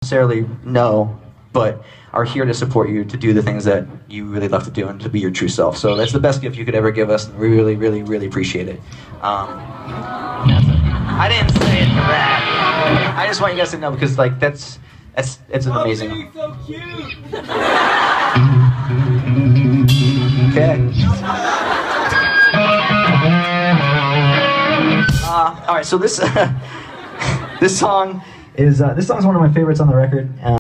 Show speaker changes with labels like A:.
A: necessarily know, but are here to support you to do the things that you really love to do and to be your true self. So that's the best gift you could ever give us, and we really, really, really appreciate it. I didn't say it for that. I just want you guys to know, because like it's an amazing. So cute. Okay. All right. So this this song is one of my favorites on the record.